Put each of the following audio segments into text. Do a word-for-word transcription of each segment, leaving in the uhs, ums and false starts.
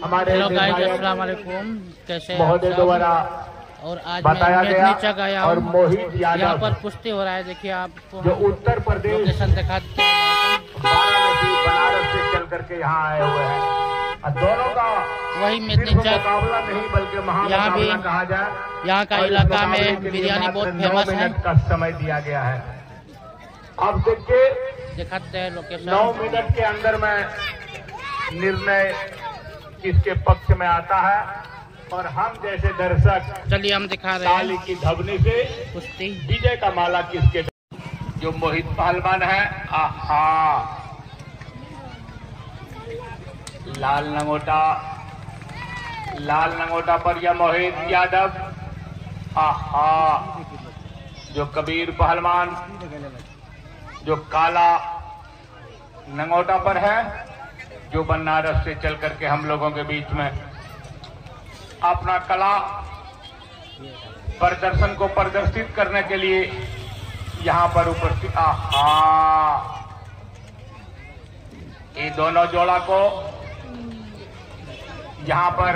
हमारे अस्सलाम वालेकुम, कैसे महोदय द्वारा और आज बताया मैं गया नीचा गया और मोहित यहाँ यादव पर कुश्ती हो रहा है। देखिए आपको जो उत्तर प्रदेश लोकेशन दिखाते हैं। वाराणसी बनारस से चल करके यहाँ आए हुए हैं और दोनों का वही में सिर्फ नीचा मुकाबला नहीं बल्कि यहाँ भी महामुकाबला कहा जाए। यहाँ का और इस इलाका मुकाबले में के लिए बिरयानी मात्र बहुत नौ फेमस है। मिनट का समय दिया गया है। अब देखिए दिखाते हैं लोकेशन। नौ मिनट के अंदर में निर्णय किसके पक्ष में आता है और हम जैसे दर्शक चलिए हम दिखा रहे ताली हैं की धवनी से कुश्ती। विजय का माला किसके, जो मोहित पहलवान है। आहा, लाल लंगोटा, लाल लंगोटा पर यह मोहित यादव। आहा, जो कबीर पहलवान जो काला लंगोटा पर है, जो बनारस से चल करके हम लोगों के बीच में अपना कला प्रदर्शन को प्रदर्शित करने के लिए यहाँ पर उपस्थित। आहा, ये दोनों जोड़ा को यहाँ पर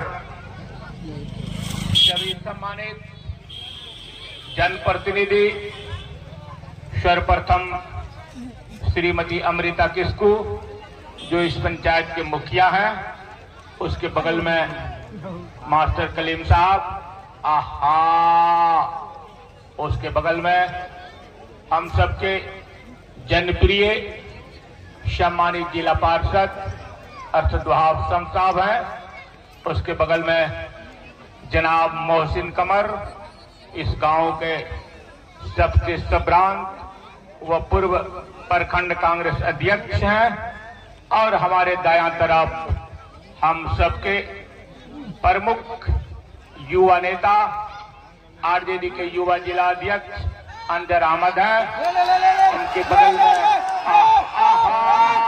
सभी सम्मानित जनप्रतिनिधि सर्वप्रथम श्रीमती अमृता किस्कू जो इस पंचायत के मुखिया हैं, उसके बगल में मास्टर कलीम साहब। आहा, उसके बगल में हम सबके जनप्रिय सम्मानित जिला पार्षद अरशद वहाब शम्स साहब हैं। उसके बगल में जनाब मोहसिन कमर, इस गांव के सबसे सब्रांत व पूर्व प्रखंड कांग्रेस अध्यक्ष हैं। और हमारे दायां तरफ हम सबके प्रमुख युवा नेता आरजेडी के युवा जिला अध्यक्ष अंजर अहमद है। उनके बगल में आहा,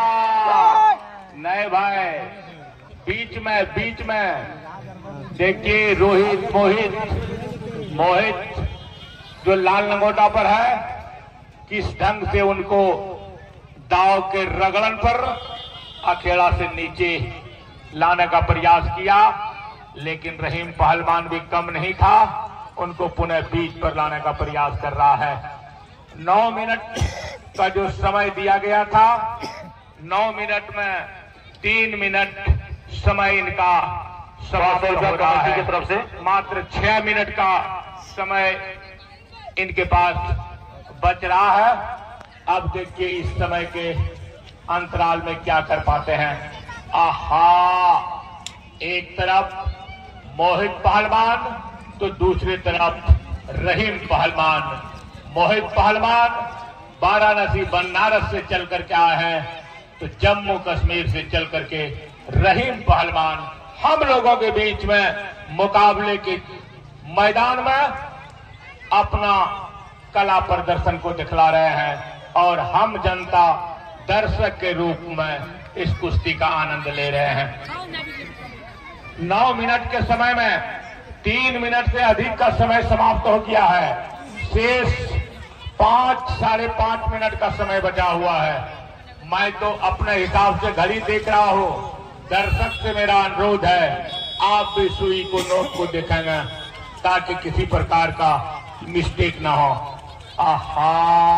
नए भाई बीच में बीच में देखिए रोहित मोहित मोहित जो लाल लंगोटा पर है, किस ढंग से उनको दाव के रगड़न पर अखेड़ा से नीचे लाने का प्रयास किया, लेकिन रहीम पहलवान भी कम नहीं था, उनको पुनः बीच पर लाने का प्रयास कर रहा है। नौ मिनट का जो समय दिया गया था, नौ मिनट में तीन मिनट समय इनका समाप्त हो रहा है। की तरफ से मात्र छह मिनट का समय इनके पास बच रहा है। अब देखिए इस समय के अंतराल में क्या कर पाते हैं। आहा, एक तरफ मोहित पहलवान तो दूसरी तरफ रहीम पहलवान। मोहित पहलवान वाराणसी बनारस से चल करके आए हैं, तो जम्मू कश्मीर से चल करके रहीम पहलवान हम लोगों के बीच में मुकाबले के मैदान में अपना कला प्रदर्शन को दिखला रहे हैं और हम जनता दर्शक के रूप में इस कुश्ती का आनंद ले रहे हैं। नौ मिनट के समय में तीन मिनट से अधिक का समय समाप्त हो गया है। शेष पांच साढ़े पांच मिनट का समय बचा हुआ है। मैं तो अपने हिसाब से घड़ी देख रहा हूं। दर्शक से मेरा अनुरोध है, आप भी सुई को नोट को देखेंगे ताकि किसी प्रकार का मिस्टेक ना हो। आहा,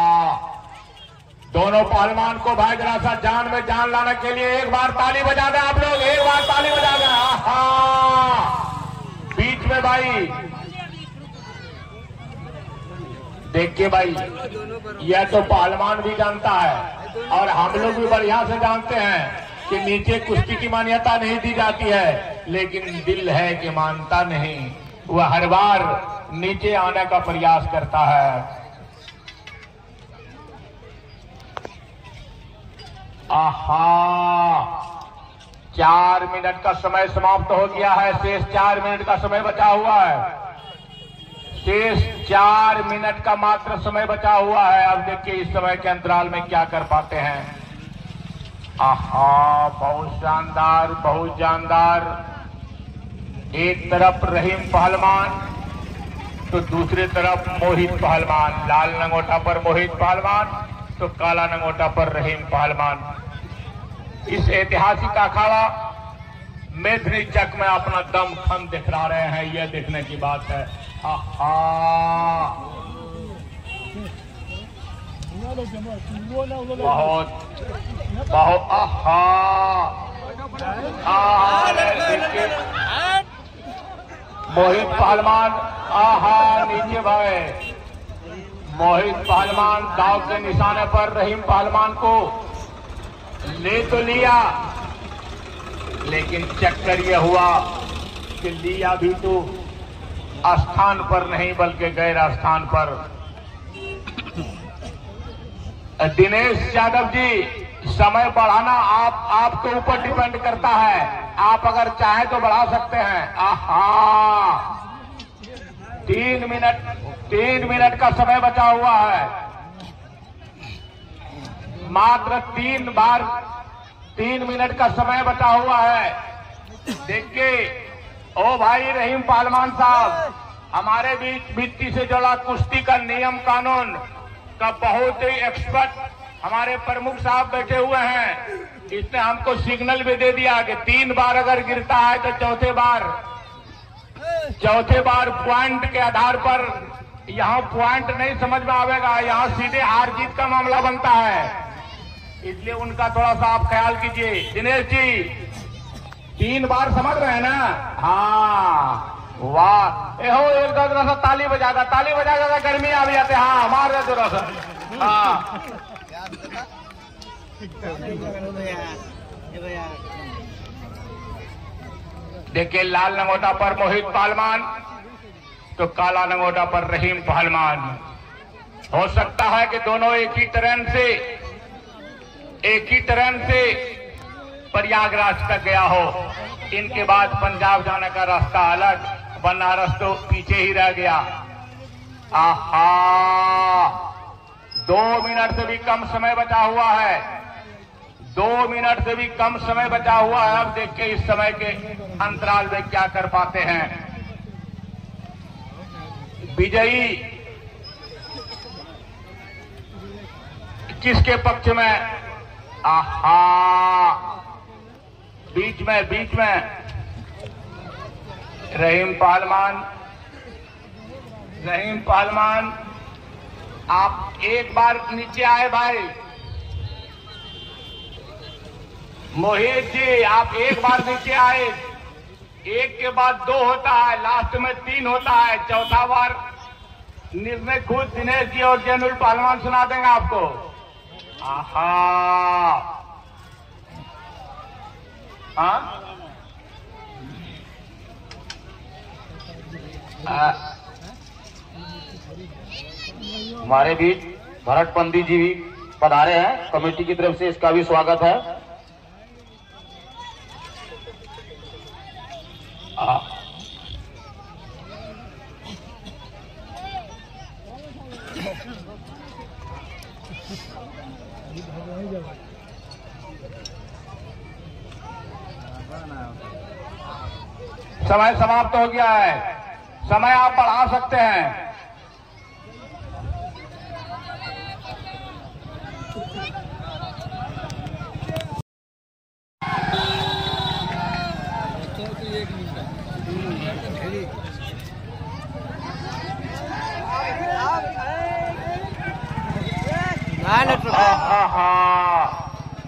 दोनों पहलवान को भाई जरा सा जान में जान लाने के लिए एक बार ताली बजा दें आप लोग, एक बार ताली बजा दें। आहा, बीच में भाई देखिए भाई, यह तो पहलवान भी जानता है और हम लोग भी बढ़िया से जानते हैं कि नीचे कुश्ती की मान्यता नहीं दी जाती है, लेकिन दिल है कि मानता नहीं। वह हर बार नीचे आने का प्रयास करता है। आहा, चार मिनट का समय समाप्त हो गया है। शेष चार मिनट का समय बचा हुआ है। शेष चार मिनट का मात्र समय बचा हुआ है। अब देखिए इस समय के अंतराल में क्या कर पाते हैं। आहा, बहुत शानदार, बहुत जानदार। एक तरफ रहीम पहलवान तो दूसरी तरफ मोहित पहलवान। लाल लंगोटा पर मोहित पहलवान तो काला लंगोटा पर रहीम पहलवान। इस ऐतिहासिक अखाड़ा मेधनी चक में अपना दम खम दिखला रहे हैं, यह देखने की बात है। आहा बहुत बहुत आहा मोहित पहलवान, आहा नीचे भाई मोहित पहलवान दाव के निशाने पर रहीम पहलवान को ले तो लिया, लेकिन चक्कर यह हुआ कि लिया भी तो स्थान पर नहीं बल्कि गैर स्थान पर। दिनेश यादव जी, समय बढ़ाना आप आपके ऊपर डिपेंड करता है, आप अगर चाहें तो बढ़ा सकते हैं। आहा तीन मिनट तीन मिनट का समय बचा हुआ है, मात्र तीन बार तीन मिनट का समय बचा हुआ है। देखिए ओ भाई रहीम पहलवान साहब, हमारे बीच मिट्टी से जुड़ा कुश्ती का नियम कानून का बहुत ही एक्सपर्ट हमारे प्रमुख साहब बैठे हुए हैं। इसने हमको सिग्नल भी दे दिया कि तीन बार अगर गिरता है तो चौथे बार चौथे बार पॉइंट के आधार पर, यहाँ पॉइंट नहीं समझ में आवेगा, यहाँ सीधे हार जीत का मामला बनता है, इसलिए उनका थोड़ा सा आप ख्याल कीजिए। दिनेश जी तीन बार समझ रहे हैं ना? हाँ वाह, एहो एक दो जरा सा ताली बजाएगा, ताली बजाएगा, गर्मी आ भी जाते। हाँ मार दे जरा सा। हाँ देखिए लाल लंगोटा पर मोहित पहलवान तो काला लंगोटा पर रहीम पहलवान। हो सकता है कि दोनों एक ही ट्रेन से एक ही ट्रेन से प्रयागराज तक गया हो, इनके बाद पंजाब जाने का रास्ता अलग, बनारस तो पीछे ही रह गया। आहा दो मिनट से भी कम समय बचा हुआ है, दो मिनट से भी कम समय बचा हुआ है। अब देखिए इस समय के अंतराल में क्या कर पाते हैं विजयी, किसके पक्ष में। आहा बीच में बीच में रहीम पहलवान रहीम पहलवान आप एक बार नीचे आए भाई। मोहित जी आप एक बार नीचे आए, एक के बाद दो होता है, लास्ट में तीन होता है, चौथा बार निर्णय खुद दिनेश जी और जैनुल पहलवान सुना देंगे आपको। आहा हाँ हमारे बीच भरत पंडित जी भी पधारे हैं, कमेटी की तरफ से इसका भी स्वागत है। आ, समय समाप्त हो गया है, समय आप बढ़ा सकते हैं। हाँ हाँ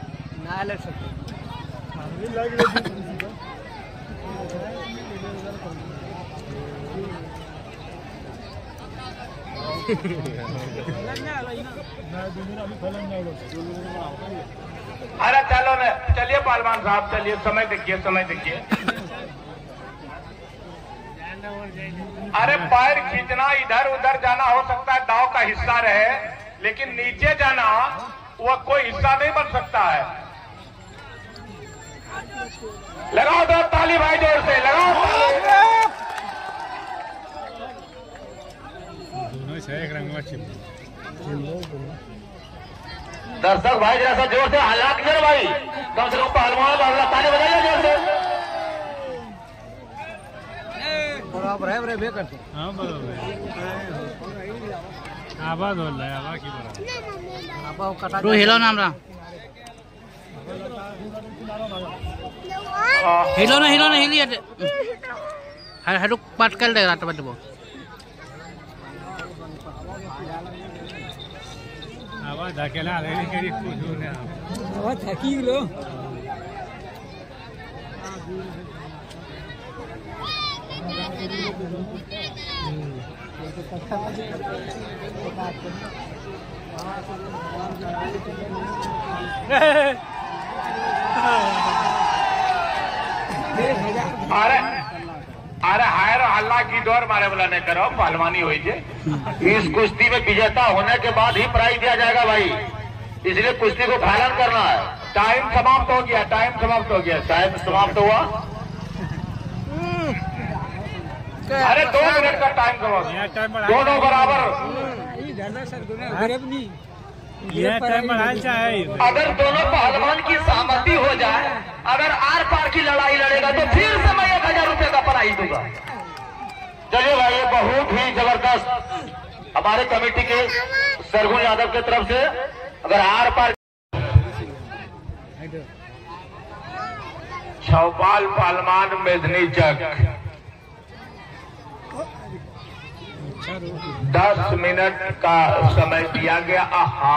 अरे चलो न, चलिए पहलवान साहब चलिए, समय देखिए समय देखिए। अरे पैर खींचना, इधर उधर जाना हो सकता है दाव का हिस्सा रहे, लेकिन नीचे जाना वह कोई हिस्सा नहीं बन सकता है। लगाओ दो ताली भाई, जोर से लगाओ ताली। दर्शक भाई जरा सा जोर से हालात कर भाई, कम से कम पहलवान का ताली बजाइए जोर से। बराबर है बराबर करते। हाँ बराबर आवाज हो रहा है, आवाज की बराबर आबा कटा रो हिलो नाम रा। हिलो ना हिलो ना हिलिए हाडुक पाटकल दे रात बदबो आवाज धकेला रे केरी कुछ ने आवाज थकी लो अरे अरे हायर हल्ला की डोर मारे वाला नहीं करो पहलवानी हुई जे इस कुश्ती में विजेता होने के बाद ही प्राइज दिया जाएगा भाई, इसलिए कुश्ती को फाइनल करना है। टाइम समाप्त हो गया, टाइम समाप्त हो गया। टाइम समाप्त हुआ। अरे दो मिनट का टाइम समाप्त, दोनों बराबर। ये टाइम बढ़ाना चाहिए। अगर दोनों पहलवान की सहमति हो जाए, अगर आर पार की लड़ाई लड़ेगा तो फिर से मैं एक हजार रुपये का प्राइज दूंगा। चलिए भाई, ये बहुत ही जबरदस्त हमारे कमेटी के सरगुण यादव की तरफ से, अगर आर पार चौपाल पहलवान मेदनी चक दस मिनट का समय दिया गया। आहा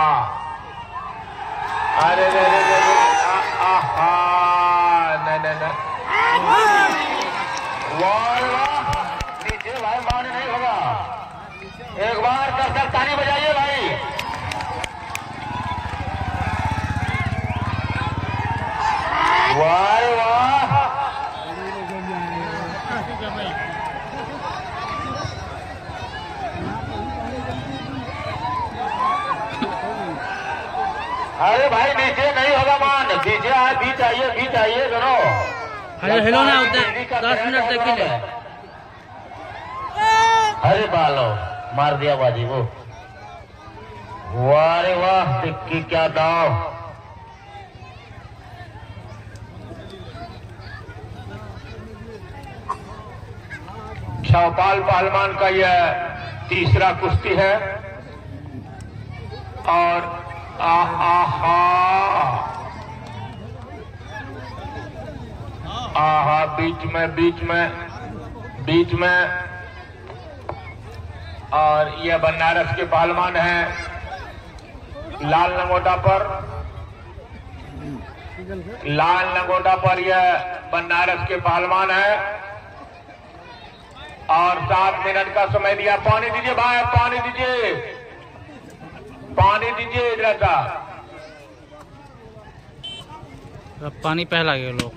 अरे रे रे रे आहा नहीं नहीं नहीं नीचे भाई मान नहीं होगा। एक बार दर्शक ताली बजाइए भाई। वाह वाह, अरे भाई नीचे नहीं होगा मान, बीच आए बीच आइए बीच आइए दोनों। अरे हेलो ना उधर दस मिनट तक के लिए। अरे बालो मार दिया बाजी वो। वाह रे वाह, टिक्की क्या दाव। चौपाल पहलवान का यह तीसरा कुश्ती है और आहा आहा बीच में बीच में बीच में और यह बनारस के पहलवान हैं लाल लंगोटा पर। लाल लंगोटा पर यह बनारस के पहलवान है और सात मिनट का समय दिया। पानी दीजिए भाई, पानी दीजिए, पानी दीजिए इधर का। पानी पहला गए लोग।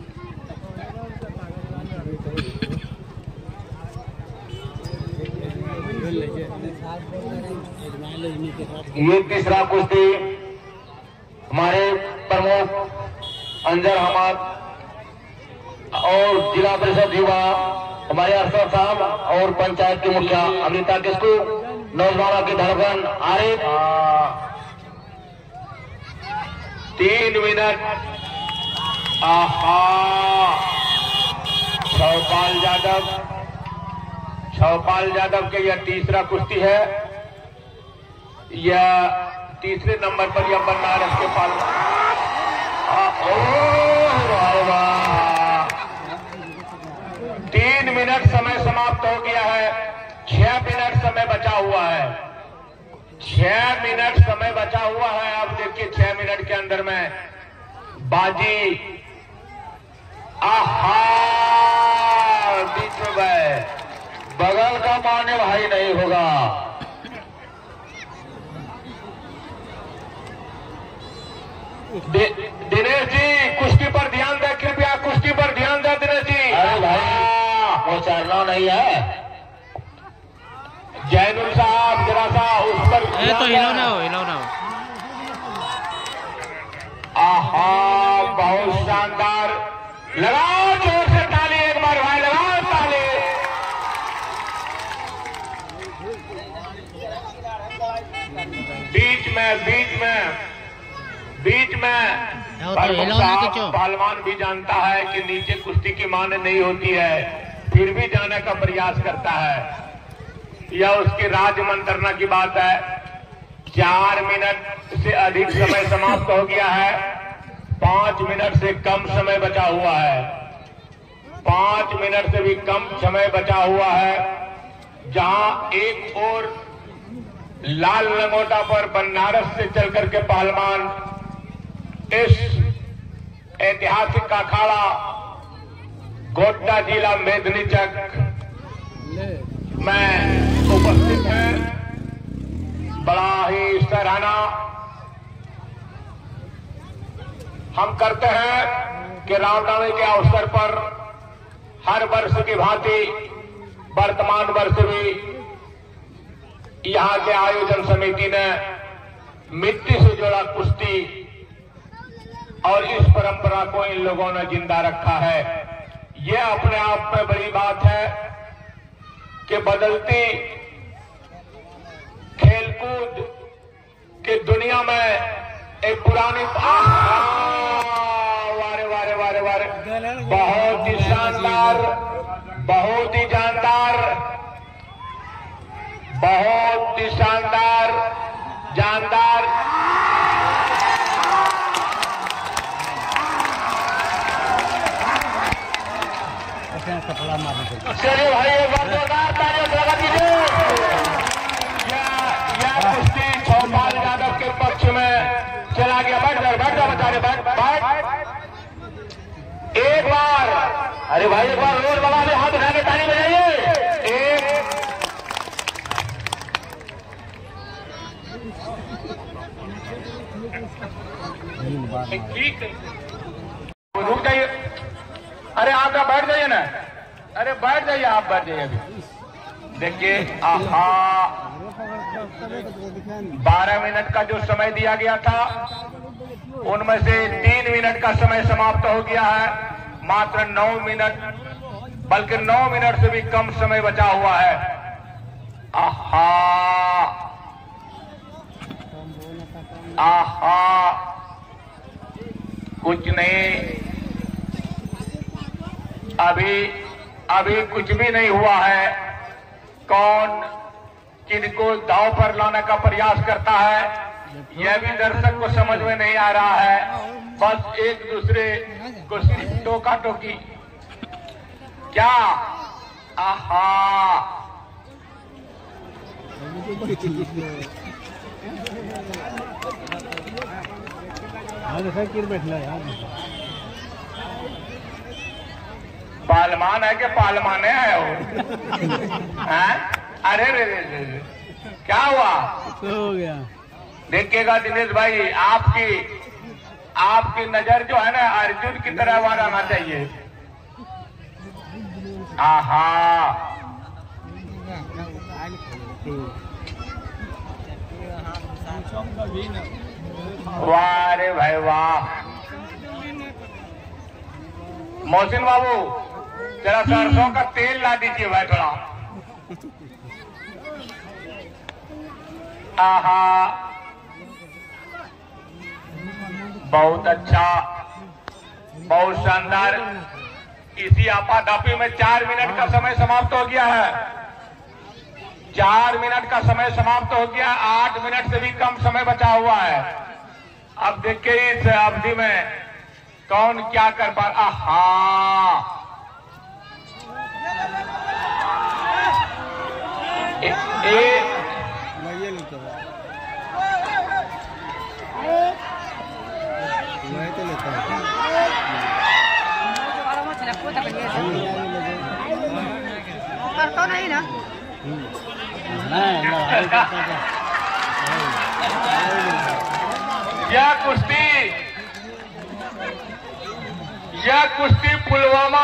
ये तीसरा कुश्ती हमारे प्रमुख अंजर अहमद और जिला परिषद युवा हमारे अरशद साहब और पंचायत के मुखिया अमृता किस्कू, नौजवानों की धड़कन आरिफ। तीन मिनट। आहा चौपाल यादव, चौपाल यादव के यह तीसरा कुश्ती है। यह तीसरे नंबर पर यह बनारस के पहलवान। तीन मिनट समय समाप्त हो गया है, छह मिनट समय बचा हुआ है, छह मिनट समय बचा हुआ है। अब देखिए छह मिनट के अंदर में बाजी। आहा बीच में गए, बगल का मारने भाई नहीं होगा। दिनेश जी कुश्ती पर ध्यान दें कृपया, कुश्ती पर ध्यान दें दिनेश जी। अरे भाई वो चरना नहीं है। जैनुल साहब जरा सा उस पर ए तो हिलो ना हो, हिलो ना हो। आहा बहुत शानदार, लगाओ जोर से ताली एक बार भाई, लगाओ ताली। बीच में बीच में बीच में पहलवान भी जानता है कि नीचे कुश्ती की मान नहीं होती है, फिर भी जाने का प्रयास करता है। यह उसके राज मंत्रणा की बात है। चार मिनट से अधिक समय समाप्त हो गया है। पांच मिनट से कम समय बचा हुआ है, पांच मिनट से भी कम समय बचा हुआ है। जहां एक और लाल लंगोटा पर बनारस से चल करके पहलवान इस ऐतिहासिक अखाड़ा गोड्डा जिला मेदनी चक में उपस्थित है। बड़ा ही सराहना हम करते हैं कि रामनवमी के अवसर पर हर वर्ष की भांति वर्तमान वर्ष भी यहां के आयोजन समिति ने मिट्टी से जुड़ा कुश्ती और इस परंपरा को इन लोगों ने जिंदा रखा है। यह अपने आप में बड़ी बात है कि बदलती खेलकूद की दुनिया में एक पुरानी वारे वारे वारे वारे बहुत ही शानदार, बहुत ही जानदार, बहुत ही शानदार जानदार चलिए भाई एक बार जोरदार तालियों से लगा दीजिए। यह कुश्ती चौपाल यादव के पक्ष में चला गया। बैठ जाओ बैठ जाओ बता रहे बैठ बैठ एक बार। अरे भाई एक बार रोज बाबा में हाथ उठा के ताली बजाइए। एक ठीक रुक जाइए। अरे आप बैठ जाइए ना, अरे बैठ जाइए, आप बैठ जाइए। अभी देखिए, आहा बारह मिनट का जो समय दिया गया था उनमें से तीन मिनट का समय समाप्त हो गया है। मात्र नौ मिनट, बल्कि नौ मिनट से भी कम समय बचा हुआ है। आहा आहा कुछ नहीं, अभी अभी कुछ भी नहीं हुआ है। कौन किनको दांव पर लाने का प्रयास करता है यह भी दर्शक को समझ में नहीं आ रहा है। बस एक दूसरे को टोका टोकी। क्या आहा पालमान है कि पालमाने है वो है? अरे रे रे रे रे क्या हुआ? हो गया। देखिएगा दिनेश भाई, आपकी आपकी नजर जो है ना अर्जुन की तरह वहां आना चाहिए। आहा वाह रे भाई वाह। मोहसिन बाबू जरा सरसों का तेल ला दीजिए भाई थोड़ा। आहा बहुत अच्छा, बहुत शानदार। इसी आपाधापी में चार मिनट का समय समाप्त हो गया है। चार मिनट का समय समाप्त हो गया। आठ मिनट से भी कम समय बचा हुआ है। अब देखिए इस अवधि में कौन क्या कर पा। आहा ए, ए, करता नहीं ना यह कुश्ती यह कुश्ती पुलवामा,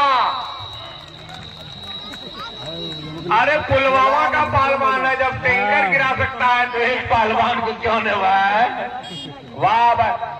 अरे पुलवामा का पहलवान है। जब टैंकर गिरा सकता है तो एक पहलवान को क्यों नहीं हुआ है? वाह